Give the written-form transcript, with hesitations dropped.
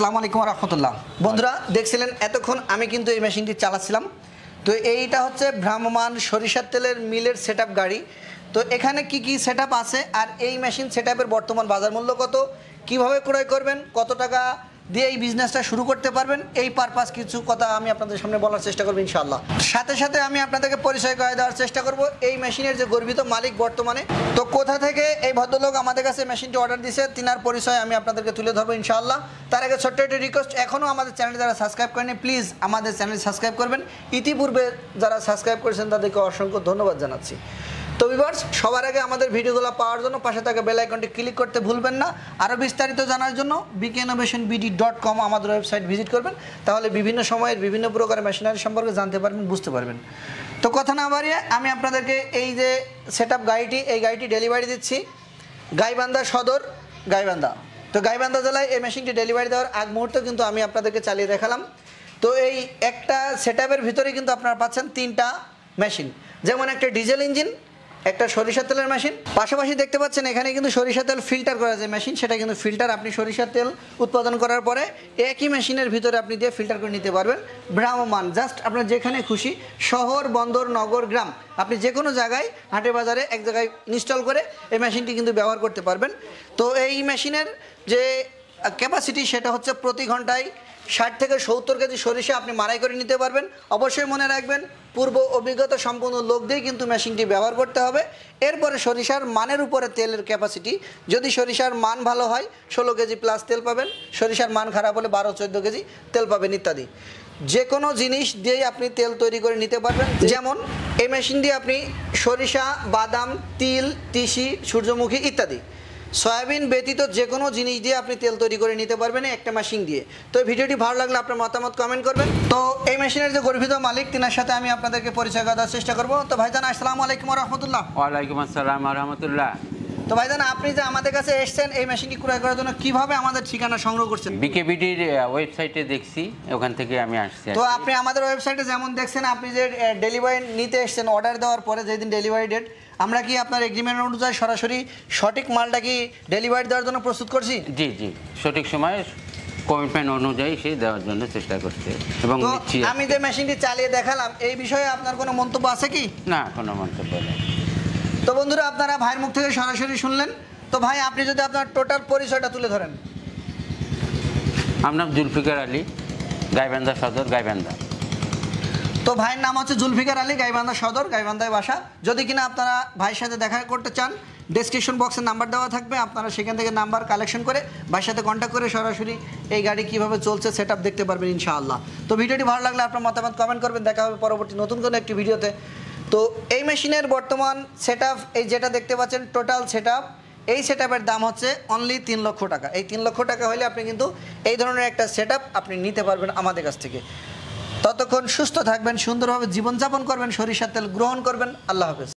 আসসালামু আলাইকুম রাহমাতুল্লাহ। বন্ধুরা দেখছিলেন এতক্ষণ আমি কিন্তু এই মেশিনটি চালাচ্ছিলাম। তো এইটা হচ্ছে ভ্রাম্যমান সরিষার তেলের মিলের সেটআপ গাড়ি। তো এখানে কি কি সেটআপ আছে আর এই মেশিন সেটআপের বর্তমান বাজার মূল্য কত, কিভাবে ক্রয় করবেন, কত টাকা দিয়ে এই বিজনেসটা শুরু করতে পারবেন, এই পারপাস কিছু কথা আমি আপনাদের সামনে বলার চেষ্টা করব ইনশাআল্লাহ। সাথে সাথে আমি আপনাদেরকে পরিচয় করে দেওয়ার চেষ্টা করব এই মেশিনের যে গর্বিত মালিক বর্তমানে। তো কোথা থেকে এই ভদ্রলোক আমাদের কাছে মেশিনটি অর্ডার দিয়েছে তিনার পরিচয় আমি আপনাদেরকে তুলে ধরবো ইনশাআল্লাহ। তার আগে ছোট্ট একটি রিকোয়েস্ট, এখনও আমাদের চ্যানেল যারা সাবস্ক্রাইব করেনি প্লিজ আমাদের চ্যানেল সাবস্ক্রাইব করবেন। ইতিপূর্বে যারা সাবস্ক্রাইব করেছেন তাদেরকে অসংখ্য ধন্যবাদ জানাচ্ছি। তো ভিউয়ার্স, সবার আগে আমাদের ভিডিওগুলো পাওয়ার জন্য পাশে থাকা বেল আইকনটি ক্লিক করতে ভুলবেন না। আরও বিস্তারিত জানার জন্য bkinnovationbd.com আমাদের ওয়েবসাইট ভিজিট করবেন, তাহলে বিভিন্ন সময়ের বিভিন্ন প্রকারের মেশিনারি সম্পর্কে জানতে পারবেন, বুঝতে পারবেন। তো কথা না বাড়িয়ে আমি আপনাদেরকে এই যে সেটআপ গাড়িটি, এই গাড়িটি ডেলিভারি দিচ্ছি গাইবান্ধা সদর, গাইবান্ধা। তো গাইবান্ধা জেলায় এই মেশিনটি ডেলিভারি দেওয়ার আগ মুহূর্তে কিন্তু আমি আপনাদেরকে চালিয়ে দেখালাম। তো এই একটা সেটআপের ভিতরে কিন্তু আপনারা পাচ্ছেন তিনটা মেশিন, যেমন একটা ডিজেল ইঞ্জিন, একটা সরিষার তেলের মেশিন, পাশাপাশি দেখতে পাচ্ছেন এখানে কিন্তু সরিষার তেল ফিল্টার করা যে মেশিন, সেটা কিন্তু ফিল্টার আপনি সরিষার তেল উৎপাদন করার পরে একই মেশিনের ভিতরে আপনি দিয়ে ফিল্টার করে নিতে পারবেন। ভ্রাম্যমান জাস্ট আপনার যেখানে খুশি, শহর, বন্দর, নগর, গ্রাম, আপনি যে কোনো জায়গায় হাটে বাজারে এক জায়গায় ইনস্টল করে এই মেশিনটি কিন্তু ব্যবহার করতে পারবেন। তো এই মেশিনের যে ক্যাপাসিটি সেটা হচ্ছে প্রতি ঘন্টায় 60 থেকে 70 কেজি সরিষা আপনি মাড়াই করে নিতে পারবেন। অবশ্যই মনে রাখবেন পূর্ব অভিজ্ঞতা সম্পন্ন লোক দিয়ে কিন্তু মেশিনটি ব্যবহার করতে হবে। এরপরে সরিষার মানের উপরে তেলের ক্যাপাসিটি, যদি সরিষার মান ভালো হয় 16 কেজি প্লাস তেল পাবেন, সরিষার মান খারাপ হলে 12-14 কেজি তেল পাবেন ইত্যাদি। যে কোনো জিনিস দিয়েই আপনি তেল তৈরি করে নিতে পারবেন। যেমন এই মেশিন দিয়ে আপনি সরিষা, বাদাম, তিল, তিসি, সূর্যমুখী ইত্যাদি সয়াবিন ব্যতীত যে কোনো জিনিস দিয়ে আপনি তেল তৈরি করে নিতে পারবেন একটা মেশিন দিয়ে। তো ভিডিওটি ভালো লাগলে আপনার মতামত কমেন্ট করবেন। তো এই মেশিনের যে গর্বিত মালিক তিনার সাথে আমি আপনাদেরকে পরিচয় করার চেষ্টা করব। তো ভাইজান আসসালামু আলাইকুম রাহমাতুল্লাহ। ওয়ালাইকুম আসসালাম রাহমাতুল্লাহ। তো ভাইজান আপনি যে আমাদের কাছে এসেছেন এই মেশিনটি ক্রয় করার জন্য, কিভাবে আমাদের ঠিকানা সংগ্রহ করছেন? বিকেবিডির ওয়েবসাইটে দেখছি, ওখান থেকে আমি আসছি। তো আপনি আমাদের ওয়েবসাইটে যেমন দেখছেন, আপনি যে ডেলিভারি নিতে এসেছেন অর্ডার দেওয়ার পরে যেদিন ডেলিভারি ডেট, আমরা কি আপনার এগ্রিমেন্ট অনুযায়ী সরাসরি সঠিক মালটা কি ডেলিভারি দেওয়ার জন্য প্রস্তুত করছি? জি জি, সঠিক সময়ে কমিটমেন্ট অনুযায়ী সেই দেওয়ার জন্য চেষ্টা করছি এবং আমি যে মেশিনটি চালিয়ে দেখালাম এই বিষয়ে আপনার কোনো মন্তব্য আছে কি? না, কোনো মন্তব্য নেই। তো বন্ধুরা, আপনারা ভাইয়ের মুখ থেকে সরাসরি শুনলেন। তো ভাই আপনি যদি আপনার টোটাল পরিচয়টা তুলে ধরেন। আমার নাম জুলফিকার আলী, গাইবান্ধা সদর, গাইবান্ধা। তো ভাইয়ের নাম হচ্ছে জুলফিকার আলী, গাইবান্ধা সদর, গাইবান্ধায় বাসা। যদি কিনা আপনারা ভাইয়ের সাথে দেখা করতে চান, ডেসক্রিপশন বক্সে নাম্বার দেওয়া থাকবে, আপনারা সেখান থেকে নাম্বার কালেকশন করে ভাইয়ের সাথে কন্ট্যাক্ট করে সরাসরি এই গাড়ি কীভাবে চলছে সেটআপ দেখতে পারবেন ইনশাআল্লাহ। তো ভিডিওটি ভালো লাগলে আপনার মতামত কমেন্ট করবেন। দেখা হবে পরবর্তী নতুন কোনো একটি ভিডিওতে। তো এই মেশিনের বর্তমান সেটআপ, এই যেটা দেখতে পাচ্ছেন টোটাল সেটআপ, এই সেটআপের দাম হচ্ছে অনলি 3 লক্ষ টাকা। এই 3 লক্ষ টাকা হলে আপনি কিন্তু এই ধরনের একটা সেটআপ আপনি নিতে পারবেন আমাদের কাছ থেকে। ততক্ষণ সুস্থ থাকবেন, সুন্দরভাবে জীবনযাপন করবেন, সরিষার তেল গ্রহণ করবেন। আল্লাহ হাফেজ।